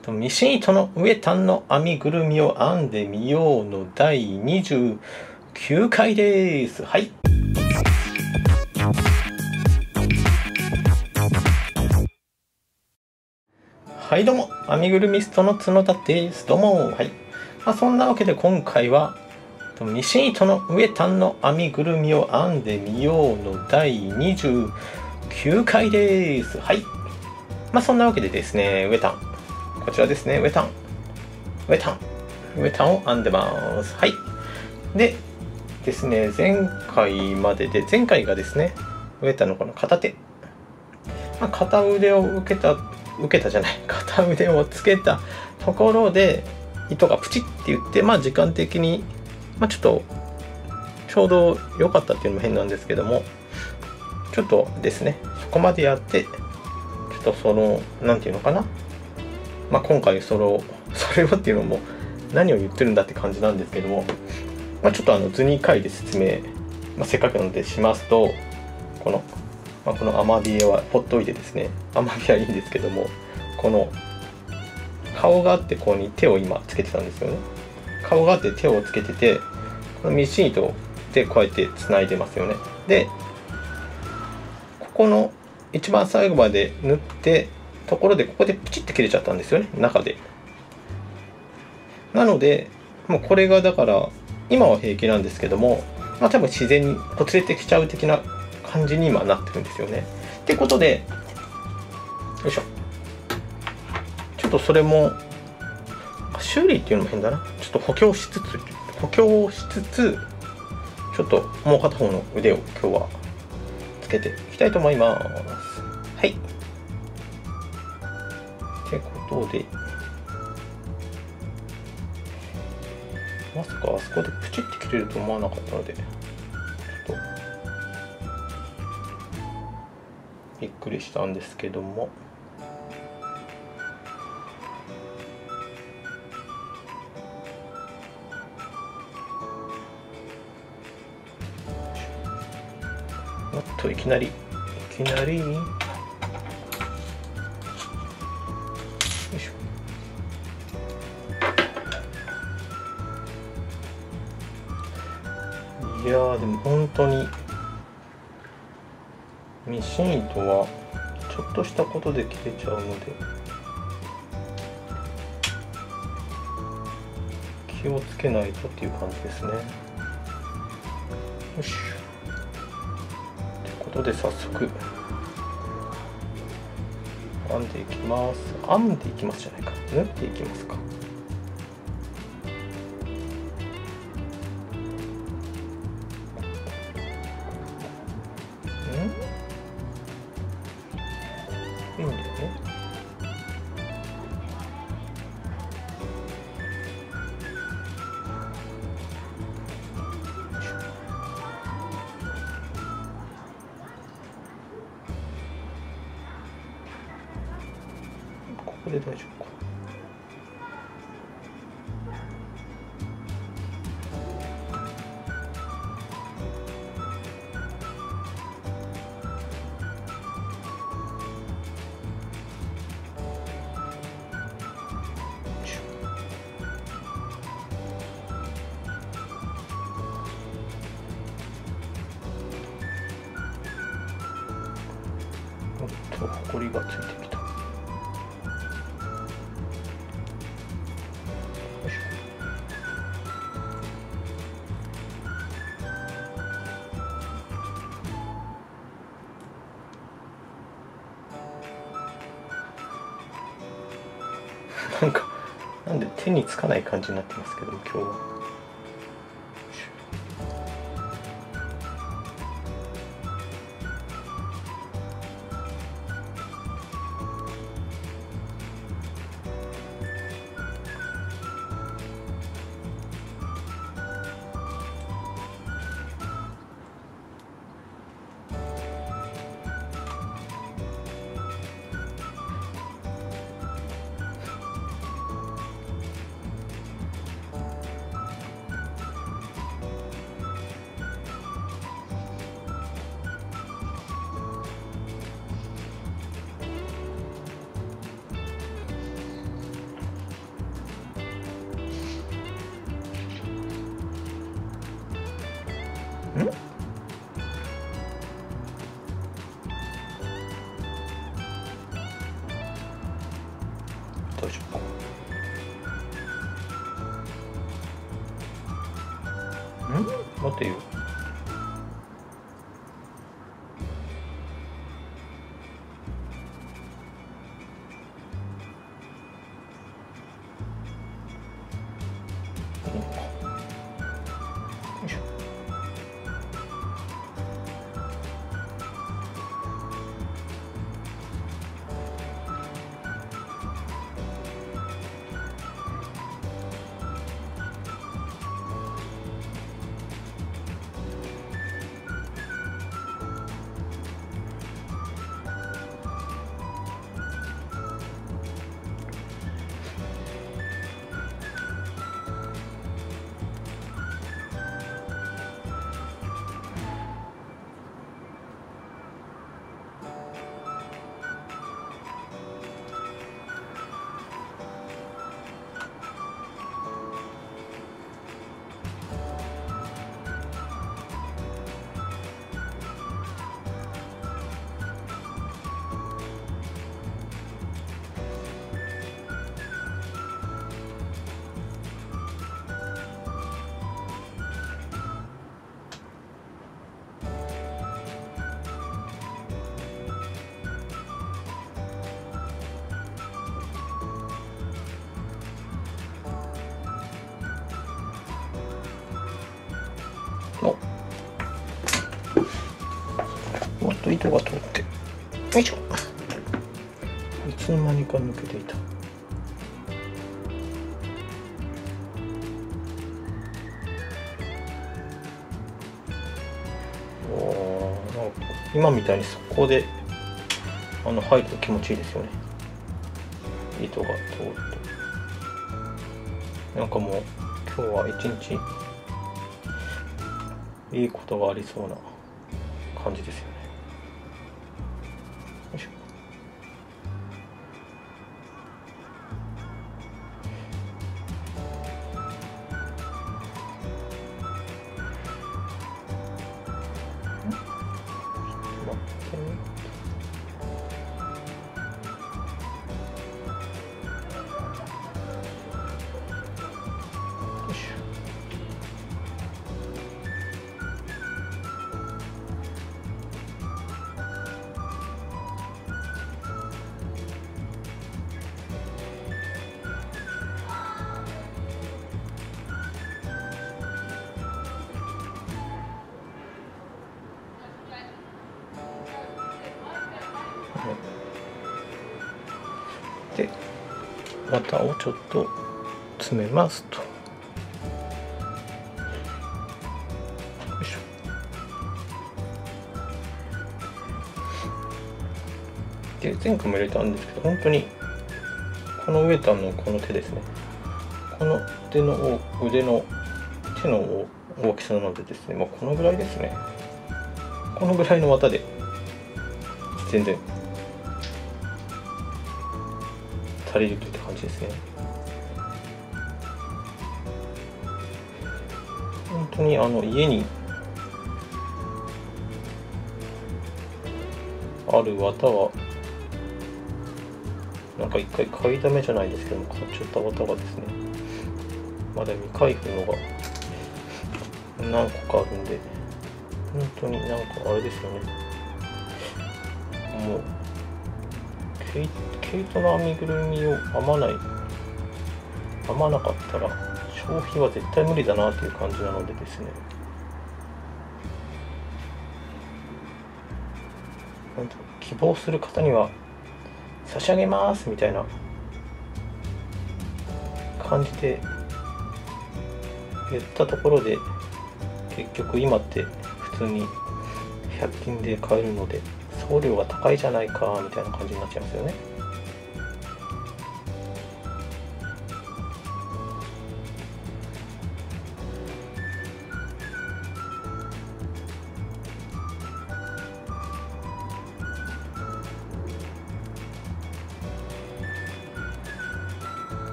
ミシン糸のウエタンの編みぐるみを編んでみようの第29回です。はい。はいどうも、編みぐるみストの角田です。どうも。はい。そんなわけで今回は、ミシン糸のウエタンの編みぐるみを編んでみようの第29回です。はい。そんなわけでですね、ウエタン。こちらですね、ウエタンを編んでます。はい。でですね、前回がですね、ウエタンのこの片手。片腕を片腕をつけたところで、糸がプチって言って、時間的に、ちょうど良かったっていうのも変なんですけども、ちょっとですね、そこまでやって、ちょっとなんていうのかな。今回それをっていうのも何を言ってるんだって感じなんですけども、ちょっと図に書いて説明、せっかくなのでしますと、このアマビエはほっといてですね、アマビエはいいんですけども、この顔があって、ここに手を今つけてたんですよね。顔があって手をつけてて、このミシン糸でこうやってつないでますよね。で、ここの一番最後まで縫ってところで、ここでプチって切れちゃったんですよね、中で。なのでもうこれがだから今は平気なんですけども、多分自然にほつれてきちゃう的な感じに今なってるんですよね。ってことで、よいしょ、ちょっとそれも修理っていうのも変だな。ちょっと補強しつつちょっともう片方の腕を今日はつけていきたいと思います。はい。ってことで、まさかあそこでプチって切れると思わなかったので、ちょっとびっくりしたんですけども、いきなりよいしょ。いやー、でも本当にミシン糸はちょっとしたことで切れちゃうので、気をつけないとっていう感じですね。よし。ということで早速編んでいきます。縫っていきますか。いいんだよね。ここで大丈夫か。ほこりがついてきた。なんで手につかない感じになってますけど、今日は。 大丈夫か。待てよ。もっと糸が通って、よいしょ。いつの間にか抜けていた。今みたいに速攻で入ると気持ちいいですよね。糸が通ると。なんかもう今日は一日いいことがありそうな感じですよね。よいしょ。で綿をちょっと詰めますと。よいしょ。で前回も入れたんですけど、本当にこのウエタンのこの手ですね、この手の腕の手の大きさなのでですね、まあ、このぐらいですね。このぐらいの綿で全然足りるといった感じですね。本当に家にある綿はなんか一回買いだめじゃないですけども、買っちゃった綿がですね、まだ未開封のが何個かあるんで、本当になんかあれですよね。もう毛糸の編みぐるみを編まなかったら消費は絶対無理だなという感じなのでですね、希望する方には差し上げますみたいな感じで言ったところで、結局今って普通に100均で買えるので送料が高いじゃないかみたいな感じになっちゃいますよね。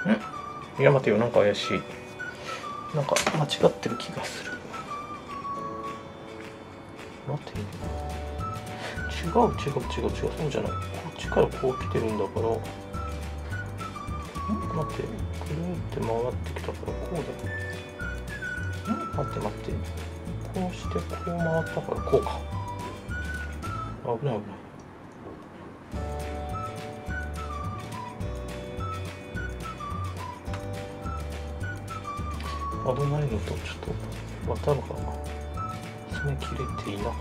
いや待てよ、なんか怪しい。なんか間違ってる気がする。待てよ、違う、そうじゃない。こっちからこう来てるんだから、待って、くるって回ってきたからこうだよ。待って、こうしてこう回ったからこうか。危ない。危ないのとちょっと渡るが詰め切れていなかった。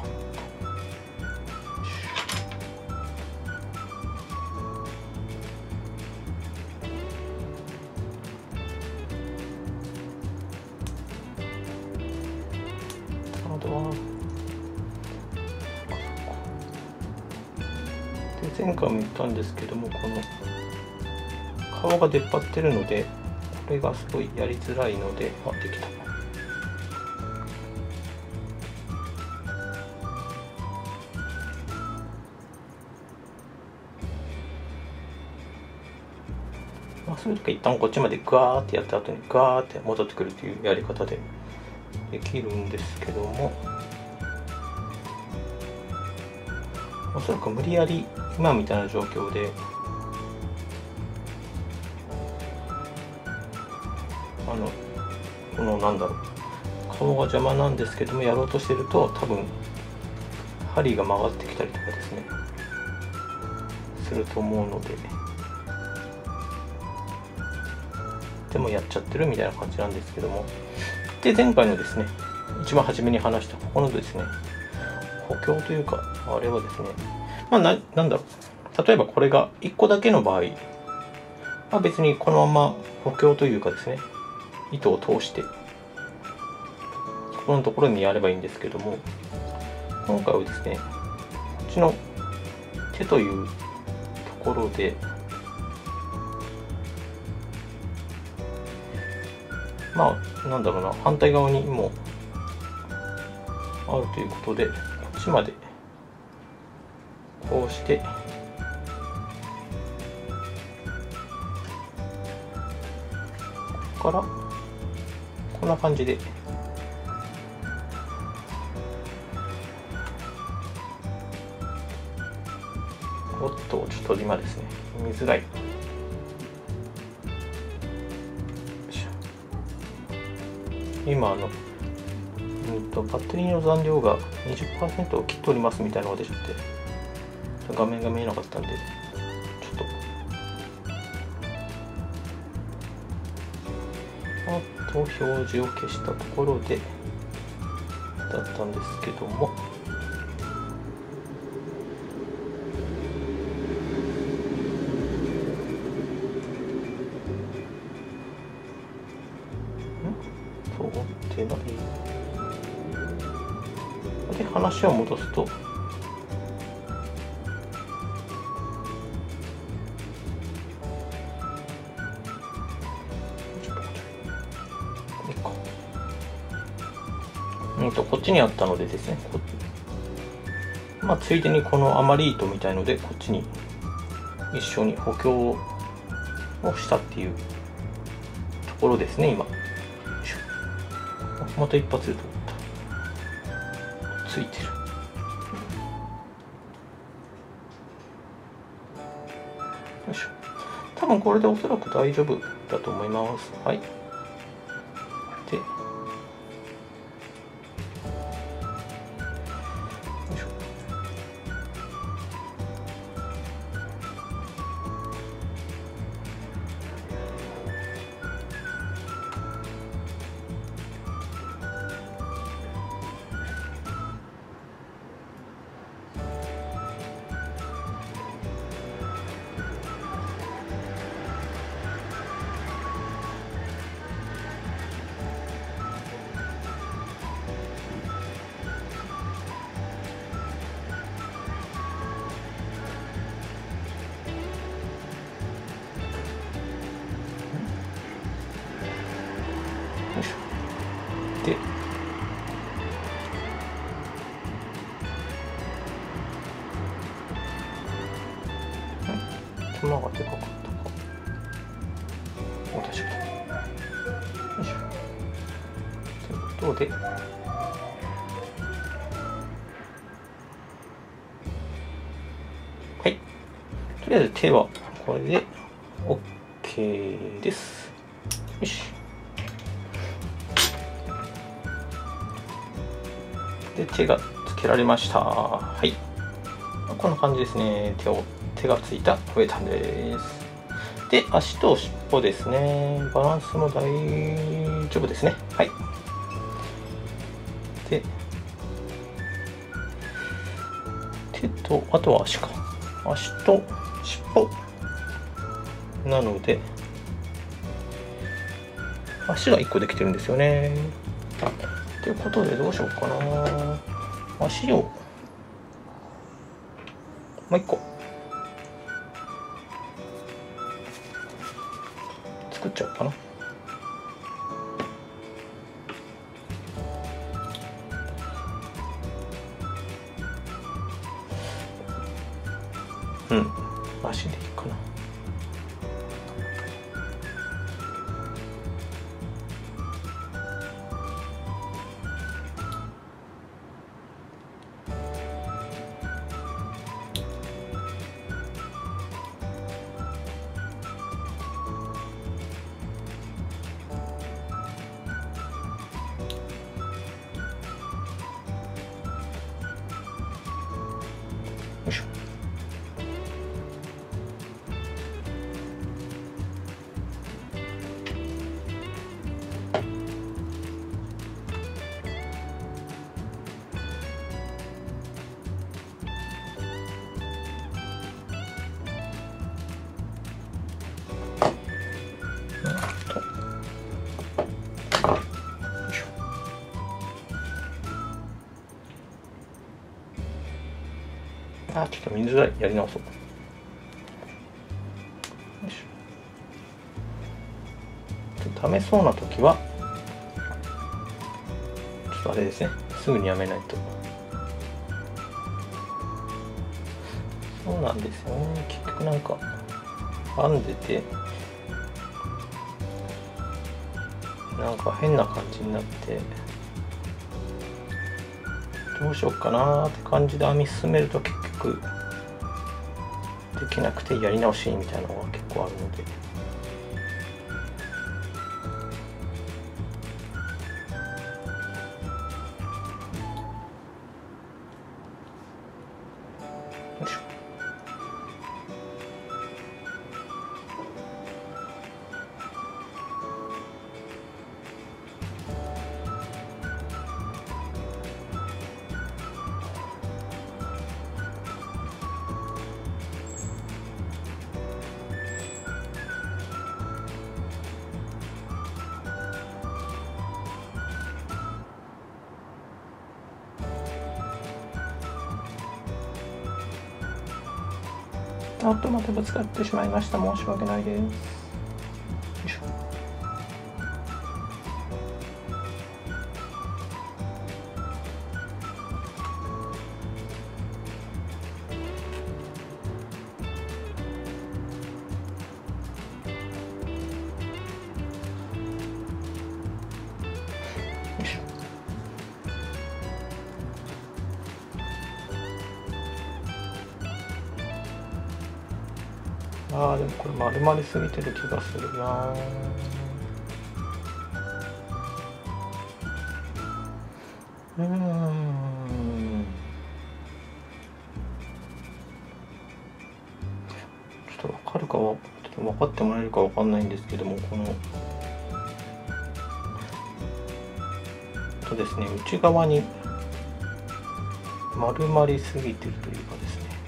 で前回も言ったんですけども、この顔が出っ張ってるのでこれがすごいやりづらいので、できた。そういう時は一旦こっちまでガーってやった後にガーって戻ってくるというやり方でできるんですけども、おそらく無理やり今みたいな状況でこのなんだろう、顔が邪魔なんですけどもやろうとしてると多分針が曲がってきたりとかですねすると思うので、でもやっちゃってるみたいな感じなんですけども、で前回のですね一番初めに話したここのですね補強というかあれはですね、なんだろう、例えばこれが1個だけの場合、別にこのまま補強というかですね糸を通してそこのところにやればいいんですけども、今回はですねこっちの手というところでなんだろうな、反対側にもあるということでこっちまでこうしてここからこんな感じでおっとちょっと今ですね見づらい。今バッテリーの残量が 20% を切っておりますみたいなのが出ちゃって画面が見えなかったんで、ちょっと表示を消したところでだったんですけども、そうでないで話を戻すと、こっちにあったのでですね、ついでにこの余り糸みたいのでこっちに一緒に補強をしたっていうところですね。今また一発で通った、ついてる。よいしょ、多分これでおそらく大丈夫だと思います。はい。でで球がでかかったか。 で、はい、とりあえず手はこれで OK です。よし。で、手がつけられました。はい。こんな感じですね。手がついたウェタンです。で、足と尻尾ですね。バランスも大丈夫ですね。はい。で、手と、あとは足か。足と尻尾。なので、足が1個できてるんですよね。ということで、どうしようかな。足を、もう1個。作っちゃおうかな。うん、足でいいかな。よいしょ。ちょっと見づらい。やり直そう。よいしょ。ちょっとダメそうな時はちょっとあれですね、すぐにやめないと。そうなんですよね。結局なんか編んでてなんか変な感じになって、どうしようかなーって感じで編み進めると結局できなくてやり直しみたいなのが結構あるので。よいしょ。あっとまたぶつかってしまいました。申し訳ないです。よいしょ。よいしょ。でもこれ丸まりすぎてる気がするな。ちょっと分かるかは、ちょっと分かってもらえるか分かんないんですけども、このですね、内側に丸まりすぎてるというかですね。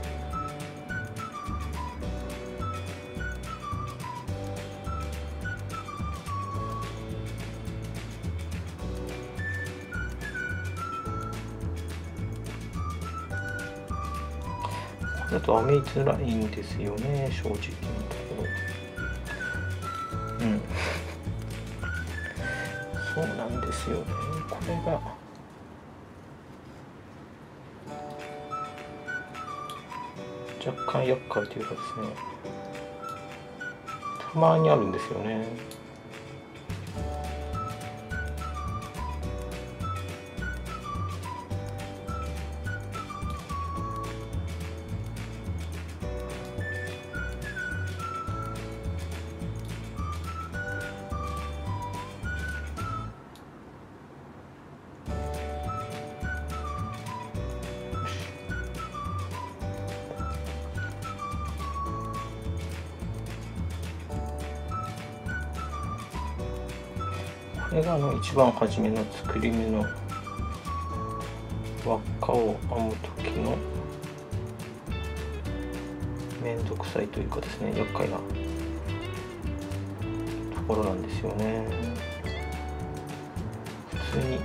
だと編みづらいんですよね、正直なところ。そうなんですよね。これが若干厄介というかですね、たまにあるんですよね。 これが一番初めの作り目の輪っかを編む時のめんどくさいというかですね、厄介なところなんですよね。普通に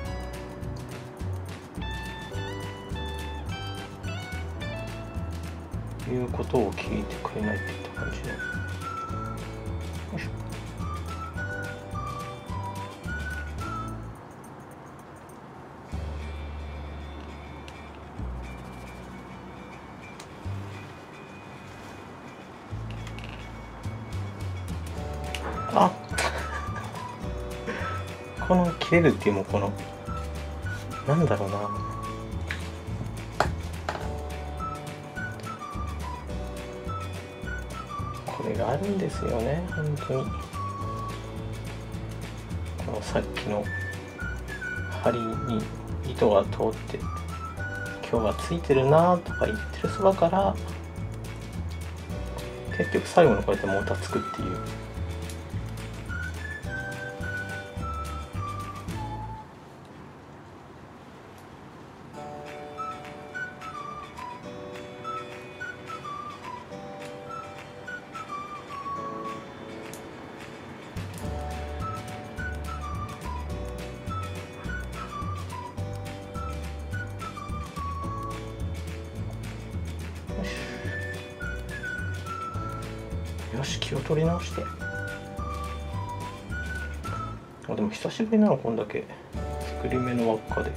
言うことを聞いてくれないっていった感じの。よいしょ。あこの切れるっていうもこのなんだろうな、これがあるんですよね本当に。このさっきの針に糸が通って今日はついてるなとか言ってるそばから結局最後のこうやってもたつくっていう。よし、気を取り直して。でも久しぶりなのこんだけ作り目の輪っかで。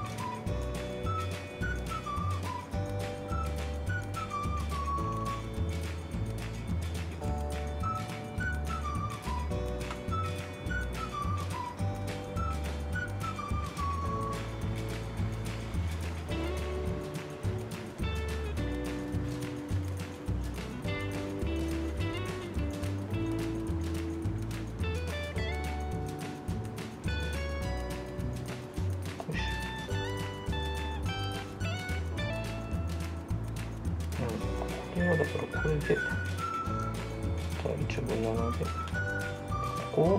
これはだからこれで大丈夫なので、ここを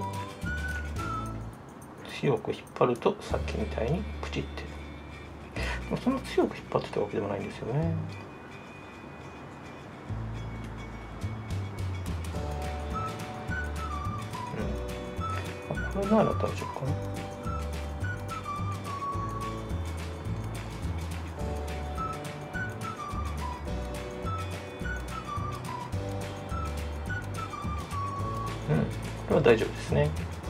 強く引っ張るとさっきみたいにプチって。そんな強く引っ張ってたわけでもないんですよね。これなら大丈夫かな。これは大丈夫ですね。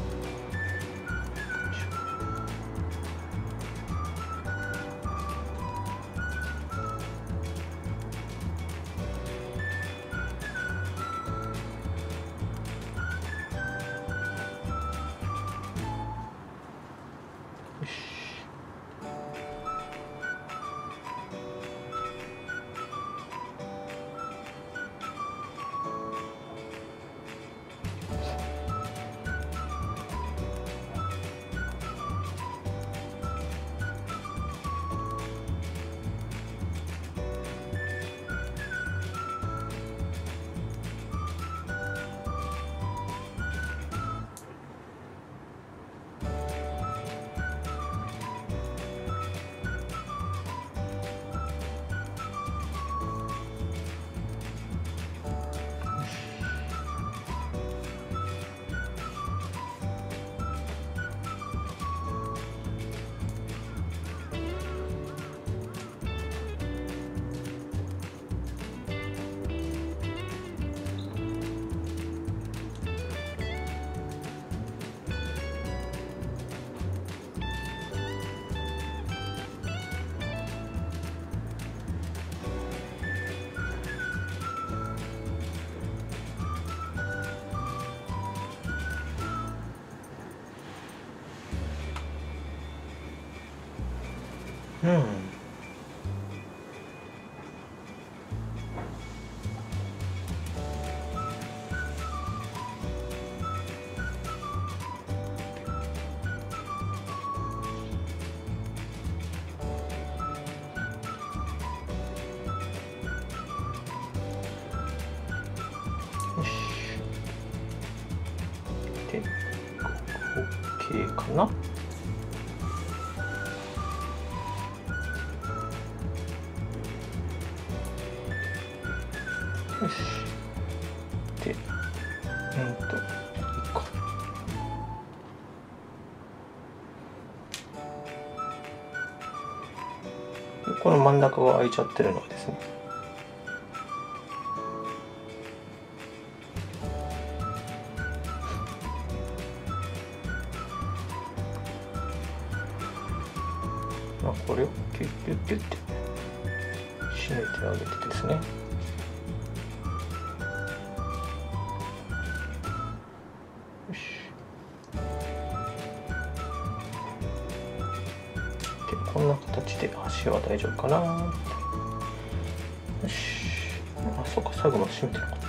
よし。で OK かな。 よし。で、いいか。この真ん中が空いちゃってるのはですね、これをキュッキュッキュッて締めてあげてですね、よし。でこんな形で足は大丈夫かな。よし。あ、そうか、最後まで締めてなかった。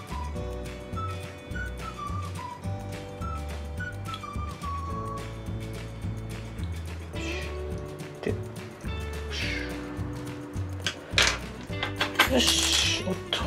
よし、おっと。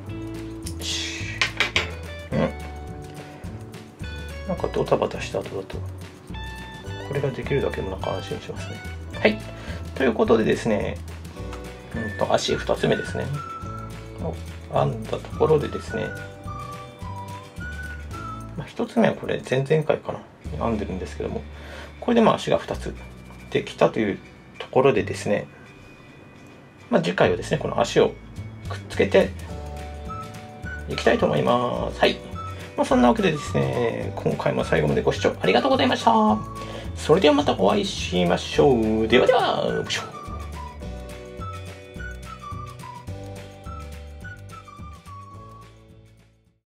なんかドタバタした後だと、これができるだけもなんか安心しますね。はい。ということでですね、足2つ目ですね。編んだところでですね、1つ目はこれ前々回かな、編んでるんですけども、これで足が2つできたというところでですね、次回はですね、この足をくっつけていきたいと思います。はい。そんなわけでですね、今回も最後までご視聴ありがとうございました。それではまたお会いしましょう。ではでは。